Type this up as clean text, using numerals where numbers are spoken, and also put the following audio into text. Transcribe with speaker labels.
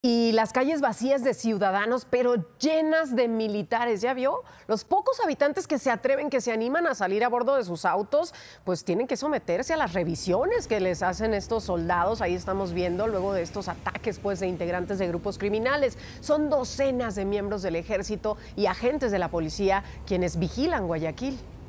Speaker 1: Y las calles vacías de ciudadanos, pero llenas de militares. ¿Ya vio? Los pocos habitantes que se atreven, que se animan a salir a bordo de sus autos, pues tienen que someterse a las revisiones que les hacen estos soldados. Ahí estamos viendo luego de estos ataques, pues, de integrantes de grupos criminales. Son docenas de miembros del ejército y agentes de la policía quienes vigilan Guayaquil.